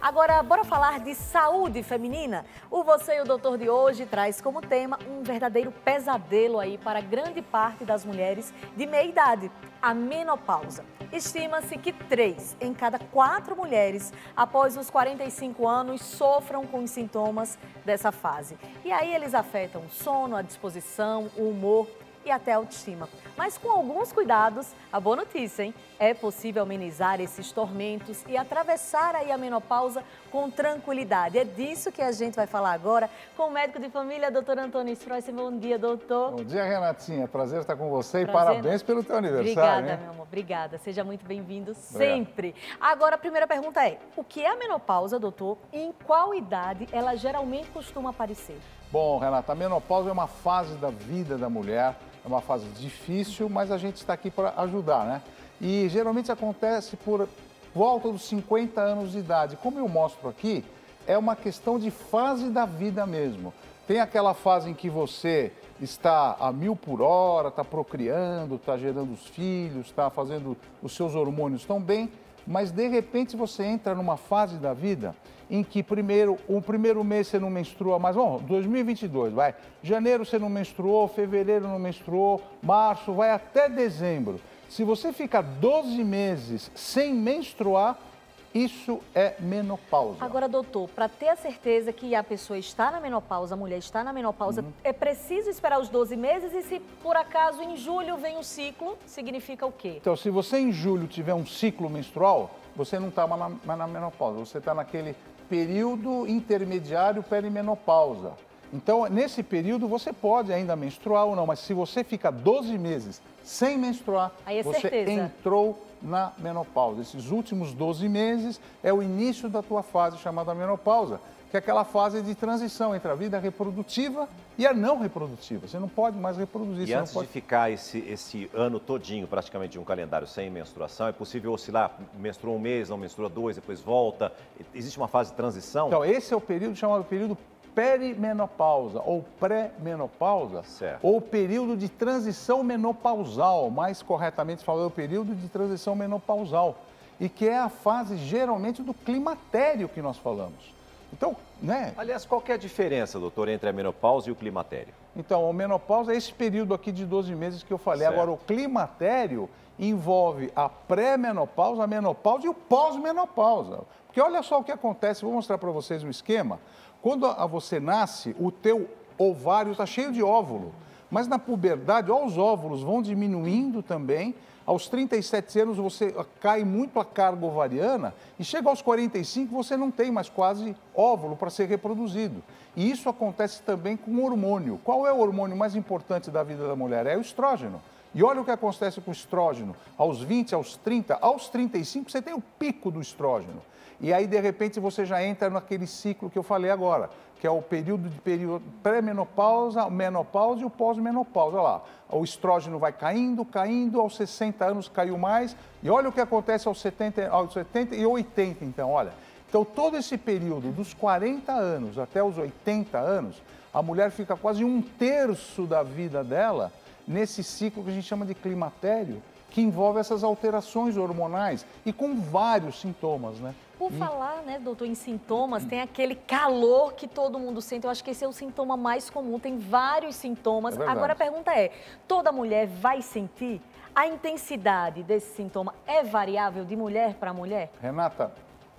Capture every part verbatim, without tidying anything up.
Agora, bora falar de saúde feminina? O Você e o Doutor de hoje traz como tema um verdadeiro pesadelo aí para grande parte das mulheres de meia idade, a menopausa. Estima-se que três em cada quatro mulheres após os quarenta e cinco anos sofram com os sintomas dessa fase. E aí eles afetam o sono, a disposição, o humor e até a autoestima. Mas com alguns cuidados, a boa notícia, hein? É possível amenizar esses tormentos e atravessar aí a menopausa com tranquilidade. É disso que a gente vai falar agora com o médico de família, doutor Antônio Streusen. Bom dia, doutor. Bom dia, Renatinha. Prazer estar com você. Prazer. E parabéns pelo teu aniversário. Obrigada, hein? meu amor. Obrigada. Seja muito bem-vindo sempre. Agora, a primeira pergunta é, o que é a menopausa, doutor? E em qual idade ela geralmente costuma aparecer? Bom, Renata, a menopausa é uma fase da vida da mulher, é uma fase difícil, mas a gente está aqui para ajudar, né? E geralmente acontece por volta dos cinquenta anos de idade. Como eu mostro aqui, é uma questão de fase da vida mesmo. Tem aquela fase em que você está a mil por hora, está procriando, está gerando os filhos, está fazendo os seus hormônios tão bem, mas de repente você entra numa fase da vida em que primeiro, o primeiro mês você não menstrua mais, bom, dois mil e vinte e dois, vai, janeiro você não menstruou, fevereiro não menstruou, março, vai até dezembro. Se você fica doze meses sem menstruar, isso é menopausa. Agora, doutor, para ter a certeza que a pessoa está na menopausa, a mulher está na menopausa, uhum. é preciso esperar os doze meses e se por acaso em julho vem o ciclo, significa o quê? Então, se você em julho tiver um ciclo menstrual, você não está mais na, mais na menopausa, você está naquele período intermediário perimenopausa. Então, nesse período, você pode ainda menstruar ou não, mas se você fica doze meses sem menstruar, aí é você certeza. entrou na menopausa. Esses últimos doze meses é o início da tua fase chamada menopausa, que é aquela fase de transição entre a vida reprodutiva e a não reprodutiva. Você não pode mais reproduzir. E você antes não pode... de ficar esse, esse ano todinho, praticamente, de um calendário sem menstruação, é possível oscilar? Menstrua um mês, não menstrua dois, depois volta? Existe uma fase de transição? Então, esse é o período chamado período perimenopausa ou pré-menopausa, ou período de transição menopausal, mais corretamente falando, é o período de transição menopausal, e que é a fase geralmente do climatério que nós falamos. Então, né? Aliás, qual que é a diferença, doutor, entre a menopausa e o climatério? Então, a menopausa é esse período aqui de doze meses que eu falei. Certo. Agora, o climatério envolve a pré-menopausa, a menopausa e o pós-menopausa. Porque olha só o que acontece, vou mostrar para vocês um esquema. Quando você nasce, o teu ovário está cheio de óvulo, mas na puberdade, ó, os óvulos vão diminuindo também. Aos trinta e sete anos você cai muito a carga ovariana e chega aos quarenta e cinco você não tem mais quase óvulo para ser reproduzido. E isso acontece também com o hormônio. Qual é o hormônio mais importante da vida da mulher? É o estrógeno. E olha o que acontece com o estrógeno. Aos vinte, aos trinta, aos trinta e cinco você tem o pico do estrógeno. E aí, de repente, você já entra naquele ciclo que eu falei agora, que é o período de período pré-menopausa, menopausa e o pós-menopausa. Olha lá, o estrógeno vai caindo, caindo, aos sessenta anos caiu mais, e olha o que acontece aos setenta, aos setenta e oitenta, então, olha. Então, todo esse período, dos quarenta anos até os oitenta anos, a mulher fica quase um terço da vida dela nesse ciclo que a gente chama de climatério, que envolve essas alterações hormonais e com vários sintomas, né? Por e... falar, né, doutor, em sintomas, tem aquele calor que todo mundo sente. Eu acho que esse é o sintoma mais comum, tem vários sintomas. É Agora a pergunta é, toda mulher vai sentir? A intensidade desse sintoma é variável de mulher para mulher? Renata,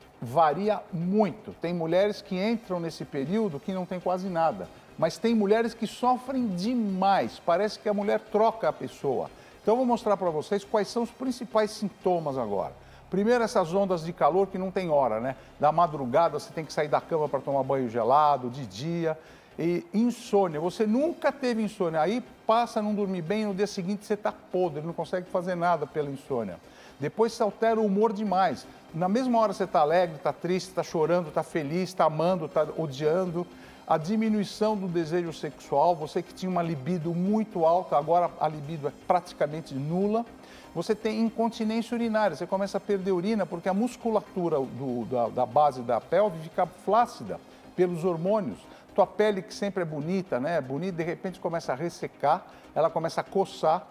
varia muito. Tem mulheres que entram nesse período que não tem quase nada, mas tem mulheres que sofrem demais. Parece que a mulher troca a pessoa. Então, eu vou mostrar para vocês quais são os principais sintomas agora. Primeiro, essas ondas de calor que não tem hora, né? Da madrugada, você tem que sair da cama para tomar banho gelado, de dia. E insônia, você nunca teve insônia. Aí passa a não dormir bem, no dia seguinte você está podre, não consegue fazer nada pela insônia. Depois se altera o humor demais. Na mesma hora você está alegre, está triste, está chorando, está feliz, está amando, está odiando. A diminuição do desejo sexual, você que tinha uma libido muito alta, agora a libido é praticamente nula. Você tem incontinência urinária, você começa a perder urina porque a musculatura do, da, da base da pelve fica flácida pelos hormônios. Tua pele, que sempre é bonita, né? Bonita, de repente começa a ressecar, ela começa a coçar.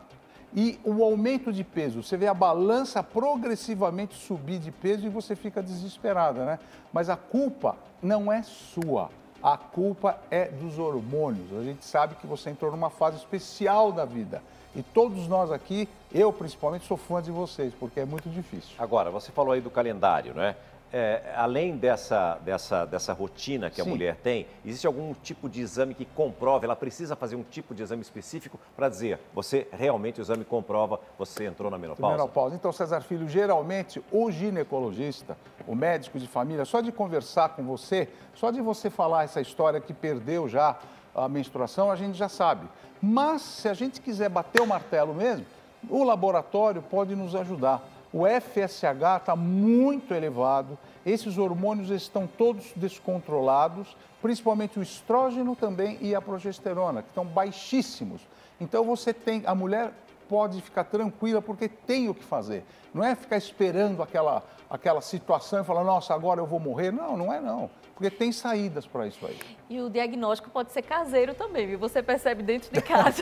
E o aumento de peso, você vê a balança progressivamente subir de peso e você fica desesperada, né? Mas a culpa não é sua, a culpa é dos hormônios. A gente sabe que você entrou numa fase especial da vida. E todos nós aqui, eu principalmente, sou fã de vocês, porque é muito difícil. Agora, você falou aí do calendário, né? É, além dessa, dessa, dessa rotina que a Sim. mulher tem, existe algum tipo de exame que comprova, ela precisa fazer um tipo de exame específico para dizer, você realmente, o exame comprova, você entrou na menopausa? Menopausa. Então, César Filho, geralmente o ginecologista, o médico de família, só de conversar com você, só de você falar essa história que perdeu já a menstruação, a gente já sabe. Mas, se a gente quiser bater o martelo mesmo, o laboratório pode nos ajudar. O F S H está muito elevado, esses hormônios estão todos descontrolados, principalmente o estrógeno também e a progesterona, que estão baixíssimos. Então você tem, a mulher pode ficar tranquila porque tem o que fazer. Não é ficar esperando aquela, aquela situação e falar, nossa, agora eu vou morrer. Não, não é não, porque tem saídas para isso aí. E o diagnóstico pode ser caseiro também, viu? Você percebe dentro de casa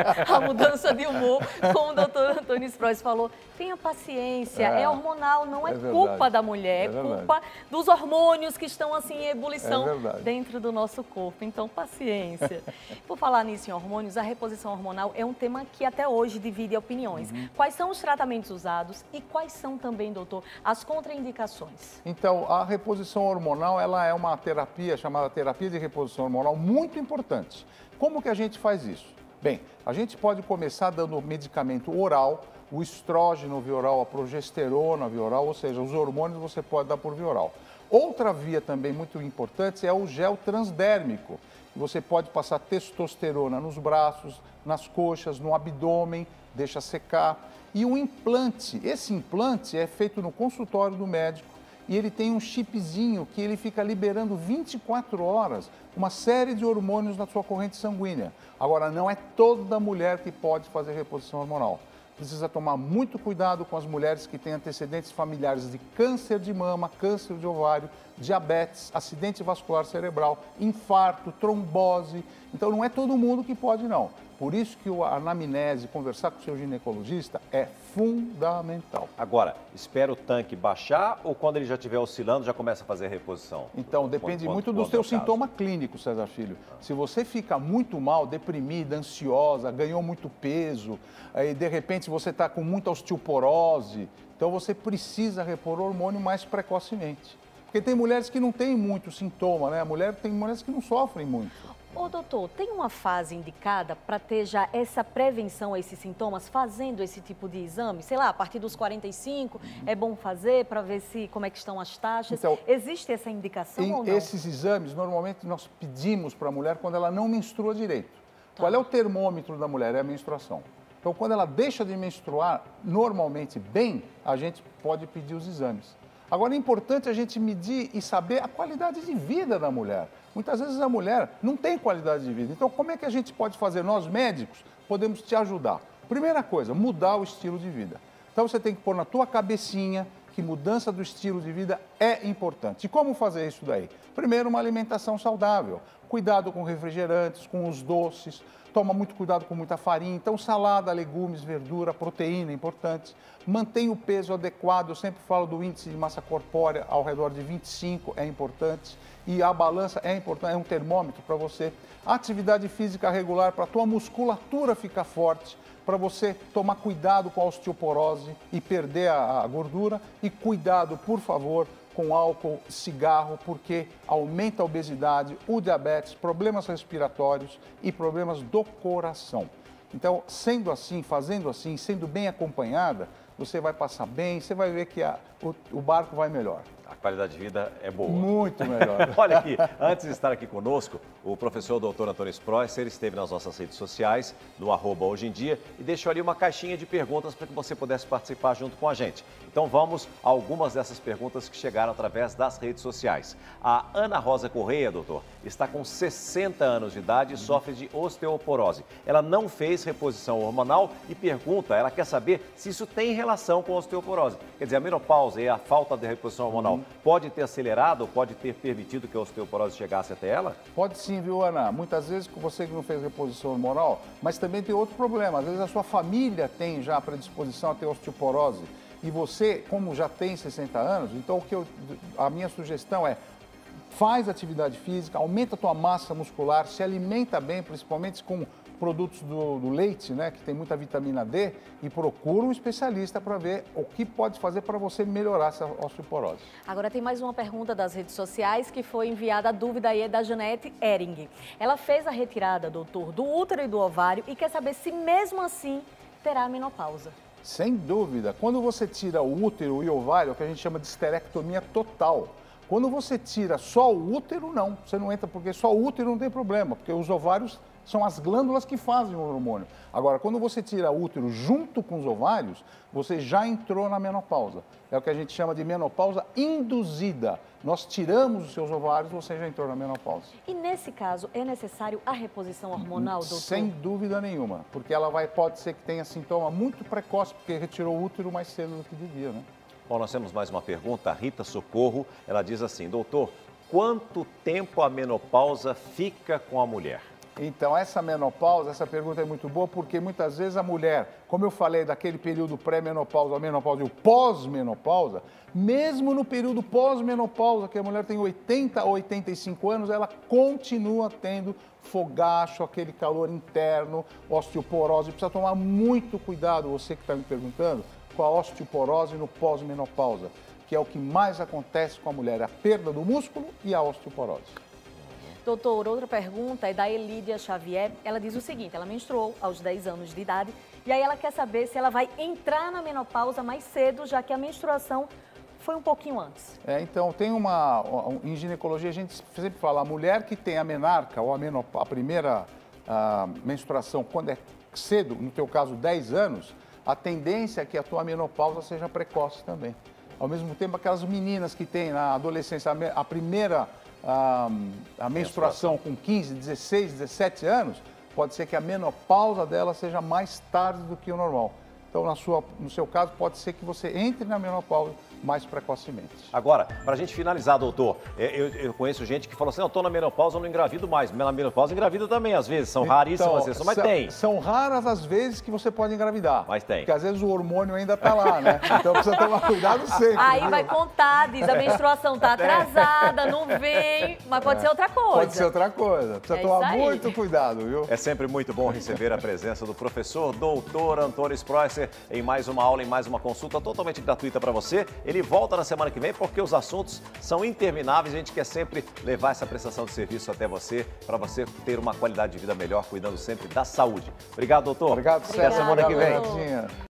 a mudança de humor, como o doutor Antônio Sprois falou. Tenha paciência, é, é hormonal, não é, é culpa da mulher, é, é culpa dos hormônios que estão assim em ebulição é dentro do nosso corpo. Então, paciência. Por falar nisso em hormônios, a reposição hormonal é um tema que até hoje divide opiniões. Uhum. Quais são os tratamentos usados e quais são também, doutor, as contraindicações? Então, a reposição hormonal, ela é uma terapia chamada terapia de reposição hormonal muito importante. Como que a gente faz isso? Bem, a gente pode começar dando medicamento oral, o estrógeno via oral, a progesterona via oral, ou seja, os hormônios você pode dar por via oral. Outra via também muito importante é o gel transdérmico. Você pode passar testosterona nos braços, nas coxas, no abdômen, deixa secar. E o implante, esse implante é feito no consultório do médico e ele tem um chipzinho que ele fica liberando vinte e quatro horas uma série de hormônios na sua corrente sanguínea. Agora, não é toda mulher que pode fazer reposição hormonal. Precisa tomar muito cuidado com as mulheres que têm antecedentes familiares de câncer de mama, câncer de ovário, diabetes, acidente vascular cerebral, infarto, trombose. Então, não é todo mundo que pode, não. Por isso que a anamnese, conversar com o seu ginecologista, é fundamental. Agora, espera o tanque baixar ou quando ele já estiver oscilando, já começa a fazer a reposição? Então, depende quando, muito quando, dos seus sintomas clínicos, César Filho. Se você fica muito mal, deprimida, ansiosa, ganhou muito peso, aí de repente você está com muita osteoporose, então você precisa repor o hormônio mais precocemente. Porque tem mulheres que não têm muito sintoma, né? A mulher, tem mulheres que não sofrem muito. Ô, doutor, tem uma fase indicada para ter já essa prevenção a esses sintomas, fazendo esse tipo de exame? Sei lá, a partir dos quarenta e cinco, uhum. é bom fazer para ver se, como é que estão as taxas? Então, existe essa indicação ou não? Esses exames, normalmente, nós pedimos para a mulher quando ela não menstrua direito. Tá. Qual é o termômetro da mulher? É a menstruação. Então, quando ela deixa de menstruar normalmente bem, a gente pode pedir os exames. Agora, é importante a gente medir e saber a qualidade de vida da mulher. Muitas vezes a mulher não tem qualidade de vida. Então, como é que a gente pode fazer? Nós, médicos, podemos te ajudar. Primeira coisa, mudar o estilo de vida. Então, você tem que pôr na tua cabecinha que mudança do estilo de vida é importante. E como fazer isso daí? Primeiro, uma alimentação saudável. Cuidado com refrigerantes, com os doces. Toma muito cuidado com muita farinha. Então, salada, legumes, verdura, proteína, importante. Mantenha o peso adequado. Eu sempre falo do índice de massa corpórea ao redor de vinte e cinco, é importante. E a balança é importante, é um termômetro para você. Atividade física regular para a tua musculatura ficar forte, para você tomar cuidado com a osteoporose e perder a, a gordura. E cuidado, por favor, com álcool, cigarro, porque aumenta a obesidade, o diabetes, problemas respiratórios e problemas do coração. Então, sendo assim, fazendo assim, sendo bem acompanhada, você vai passar bem, você vai ver que a, o, o barco vai melhor. A qualidade de vida é boa. Muito melhor. Olha aqui, antes de estar aqui conosco, o professor doutor Antônio Sprois, ele esteve nas nossas redes sociais, no arroba Hoje em Dia, e deixou ali uma caixinha de perguntas para que você pudesse participar junto com a gente. Então vamos a algumas dessas perguntas que chegaram através das redes sociais. A Ana Rosa Correia, doutor, está com sessenta anos de idade e sofre de osteoporose. Ela não fez reposição hormonal e pergunta, ela quer saber se isso tem relação com a osteoporose. Quer dizer, a menopausa e a falta de reposição hormonal, uhum. pode ter acelerado ou pode ter permitido que a osteoporose chegasse até ela? Pode sim, viu, Ana? Muitas vezes você que não fez reposição hormonal, mas também tem outro problema. Às vezes a sua família tem já a predisposição a ter osteoporose e você, como já tem sessenta anos, então o que eu, a minha sugestão é faz atividade física, aumenta a tua massa muscular, se alimenta bem, principalmente com produtos do, do leite, né, que tem muita vitamina D, e procura um especialista para ver o que pode fazer para você melhorar essa osteoporose. Agora tem mais uma pergunta das redes sociais que foi enviada, a dúvida aí é da Janete Ering. Ela fez a retirada, doutor, do útero e do ovário e quer saber se mesmo assim terá menopausa. Sem dúvida. Quando você tira o útero e o ovário, é o que a gente chama de esterectomia total. Quando você tira só o útero, não. Você não entra, porque só o útero não tem problema, porque os ovários são as glândulas que fazem o hormônio. Agora, quando você tira o útero junto com os ovários, você já entrou na menopausa. É o que a gente chama de menopausa induzida. Nós tiramos os seus ovários, você já entrou na menopausa. E nesse caso, é necessário a reposição hormonal, doutor? Sem dúvida nenhuma, porque ela vai, pode ser que tenha sintoma muito precoce, porque retirou o útero mais cedo do que devia, né? Bom, nós temos mais uma pergunta, a Rita Socorro, ela diz assim, doutor, quanto tempo a menopausa fica com a mulher? Então, essa menopausa, essa pergunta é muito boa, porque muitas vezes a mulher, como eu falei, daquele período pré-menopausa, a menopausa e o pós-menopausa, mesmo no período pós-menopausa, que a mulher tem oitenta a oitenta e cinco anos, ela continua tendo fogacho, aquele calor interno, osteoporose. Precisa tomar muito cuidado, você que está me perguntando, com a osteoporose no pós-menopausa, que é o que mais acontece com a mulher, a perda do músculo e a osteoporose. Doutor, outra pergunta é da Elídia Xavier. Ela diz o seguinte, ela menstruou aos dez anos de idade e aí ela quer saber se ela vai entrar na menopausa mais cedo, já que a menstruação foi um pouquinho antes. É, então, tem uma... Em ginecologia, a gente sempre fala, a mulher que tem a menarca, ou a, menop... a primeira a menstruação, quando é cedo, no teu caso, dez anos, a tendência é que a tua menopausa seja precoce também. Ao mesmo tempo, aquelas meninas que têm na adolescência a primeira a, a menstruação com quinze, dezesseis, dezessete anos, pode ser que a menopausa dela seja mais tarde do que o normal. Então, na sua, no seu caso, pode ser que você entre na menopausa mais precocemente. Agora, para a gente finalizar, doutor, eu, eu conheço gente que fala assim, eu estou na menopausa, eu não engravido mais. Na menopausa engravida também, às vezes, são então, raríssimas exceções, mas são, tem. São raras as vezes que você pode engravidar. Mas tem. Porque às vezes o hormônio ainda está lá, né? Então precisa tomar cuidado sempre. Aí viu? vai contar, diz a menstruação está atrasada, não vem, mas pode é. ser outra coisa. Pode ser outra coisa. Precisa é tomar muito cuidado, viu? É sempre muito bom receber a presença do professor doutor Antônio Spreusser em mais uma aula, em mais uma consulta totalmente gratuita para você. Ele volta na semana que vem porque os assuntos são intermináveis. A gente quer sempre levar essa prestação de serviço até você, para você ter uma qualidade de vida melhor, cuidando sempre da saúde. Obrigado, doutor. Obrigado, César. Até semana que vem. Obrigado.